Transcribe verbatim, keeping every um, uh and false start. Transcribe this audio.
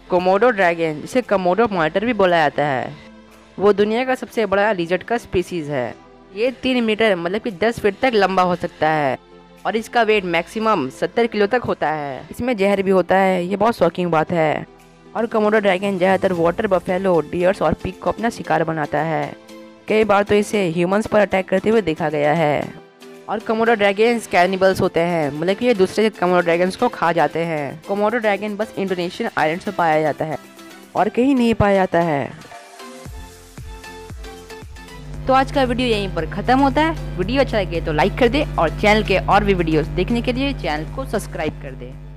Komodo dragon, जिसे Komodo monitor भी बोला जाता है, वो दुनिया का सबसे बड़ा लिजर्ड का स्पीसीज़ है। ये तीन मीटर मतलब कि दस फीट तक लंबा हो सकता है और इसका वेट मैक्सिमम सत्तर किलो तक होता है। इसमें जहर भी होता है, ये बहुत शॉकिंग बात है। और कोमोडो ड्रैगन ज़्यादातर वाटर बफेलो, डियर्स और पिग को अपना शिकार बनाता है। कई बार तो इसे ह्यूमंस पर अटैक करते हुए देखा गया है। और कोमोडो ड्रैगन्स कैनिबल्स होते हैं, मतलब कि ये दूसरे कोमोडो ड्रैगन्स को खा जाते हैं। कोमोडो ड्रैगन बस इंडोनेशियन आइलैंड्स में पाया जाता है और कहीं नहीं पाया जाता है। तो आज का वीडियो यहीं पर ख़त्म होता है। वीडियो अच्छा लगे तो लाइक कर दे और चैनल के और भी वीडियोस देखने के लिए चैनल को सब्सक्राइब कर दे।